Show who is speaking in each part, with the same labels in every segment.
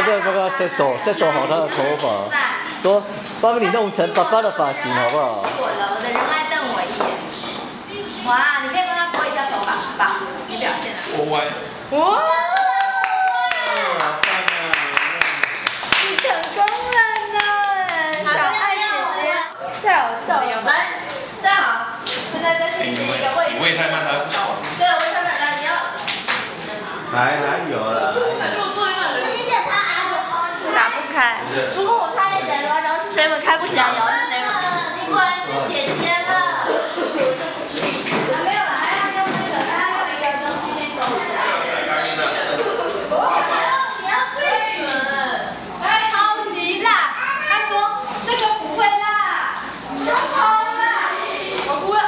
Speaker 1: 个那个 set 好他的头发，说帮你弄成爸爸的发型好不好？
Speaker 2: 我的人爱瞪我一眼。哇，你可以帮他拨一下头发，好不好？你表现啊。
Speaker 3: 我歪。
Speaker 2: 哇！你成功了呢，小爱姐姐。对，来，站好。现在再进行一个位置。
Speaker 3: 你喂太慢，它会不爽。
Speaker 2: 对，喂太慢，来，你要。
Speaker 1: 还有了。
Speaker 2: 打不开。如果我开谁了，然后是谁们开不起来，然后是谁们。你果然是姐姐了。没有了，还要用那个，还要用一个东西先勾一下。你要对准。超级辣。他说这个不会辣，超辣。我哭了。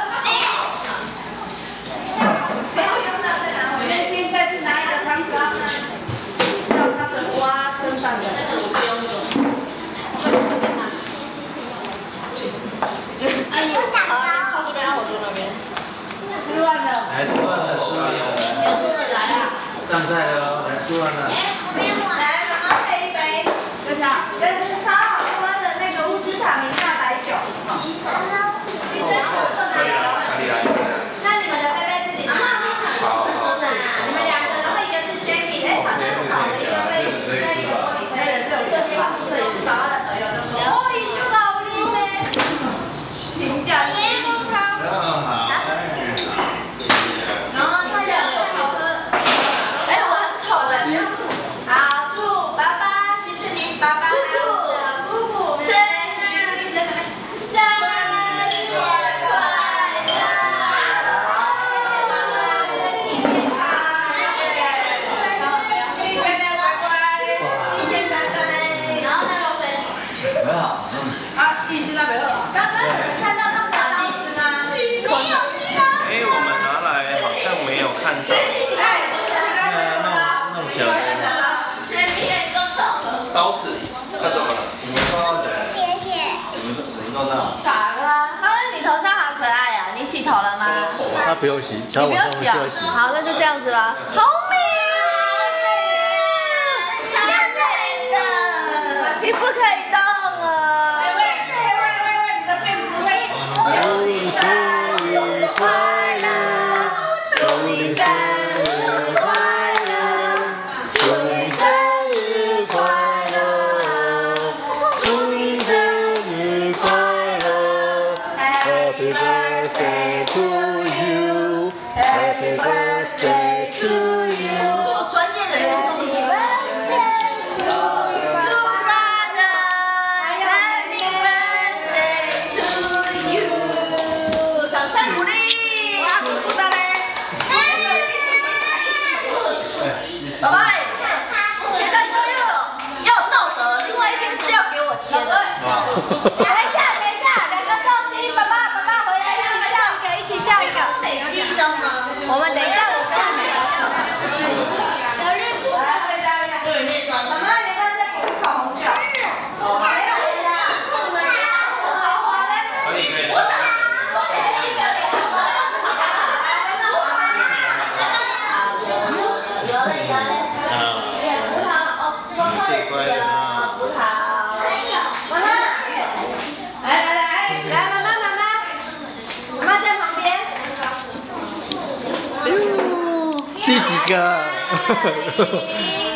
Speaker 2: 没有用到再拿回来。现在去拿一个汤匙，让它是挖跟上的。哎呦，好，差不多要我坐那边。吃饭了。
Speaker 1: 来吃饭了，吃饭了。
Speaker 2: 来啊！
Speaker 1: 上菜了哦，来吃饭了。
Speaker 2: 来，妈妈配一杯。真的？这是超好喝的那个乌兹塔明大白酒。
Speaker 3: 可以了，哪里来？
Speaker 2: 那你们的杯杯自己拿。
Speaker 3: 好。
Speaker 2: 你们两个人会一个是 Jackie， 哎，好像少了一个位置，在一个玻璃杯的这种地方，所以找到的朋友就说：“哦，一就好厉害。”评价。
Speaker 1: 好。
Speaker 2: 然后他讲最好喝。哎，我很丑的。好，祝爸爸、徐志明爸爸还有我的姑姑生日快乐！
Speaker 1: 很好。
Speaker 2: 啊，一直在背后。刚刚有人看到他们的刀子吗？
Speaker 3: 哎，我们拿来好像没有看到。
Speaker 1: 弄小的。
Speaker 3: 刀子，它怎么了？
Speaker 1: 怎么包的？怎么弄到？
Speaker 2: 傻了。你头上好可爱啊！你洗头了吗？
Speaker 1: 他不用洗，他晚上会就洗。
Speaker 2: 好，那就这样子吧。好美啊！超美的，你不可以动哦。喂，你的辫子喂。祝你生日快乐，祝你生日快乐，祝你生日快乐，祝你生日快乐。Happy birthday to you, Happy birthday to you。好专业的人送喜。宝宝，切蛋糕要有道德，另外一边是要给我切的。等一下，两个寿星，爸爸回来一起笑一个。美肌章吗？我们等一下，我跟你聊。妈妈，你们在给我烤红酒。我还有啦。好，我来。
Speaker 3: 可以。
Speaker 2: 我打。有了。葡萄哦，我喝一次哦，葡萄。妈妈，来，妈妈在旁边。
Speaker 1: 第几个？